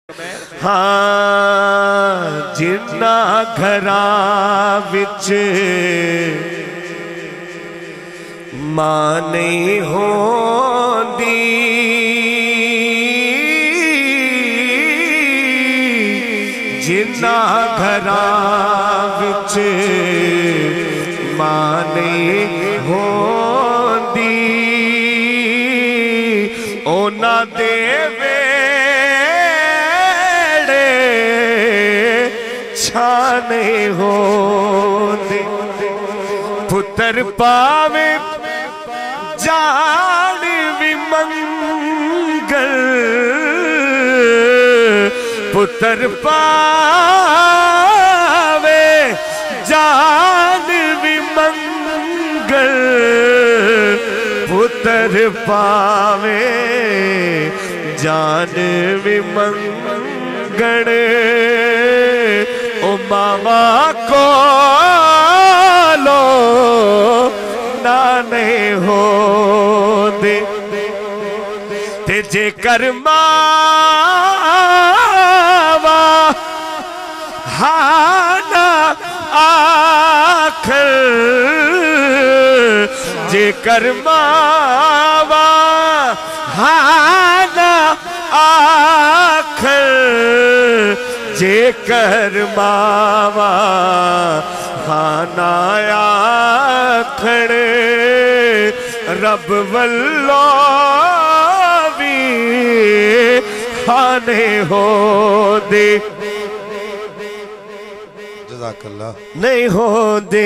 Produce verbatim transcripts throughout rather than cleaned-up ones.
ہاں جنا گھراں وچ ماں نہیں ہوندی جنا گھراں وچ ماں نہیں ہوندی اونا دے چھانے ہوندے پتر پاوے جان بھی منگل پتر پاوے جان بھی منگل پتر پاوے جان بھی منگل او ماما کو لو نانے ہو دے تے جے کر ماوا ہانا آخر جے کر ماوا ہانا آخر جے کر ماوا خانا آخر رب واللہ بھی خانے ہو دے جزاک اللہ نہیں ہو دے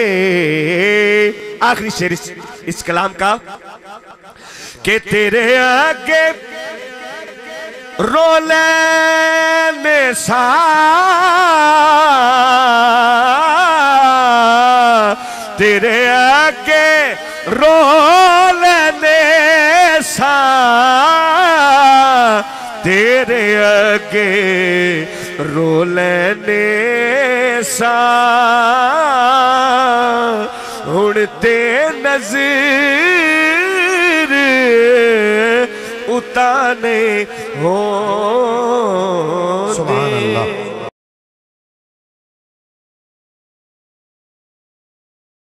آخری شعر اس, اس کلام کا کہ تیرے آگے رولے سا تیرے آگے رولے سا تیرے آگے رولے سا اڑتے نظر اتانے ہوں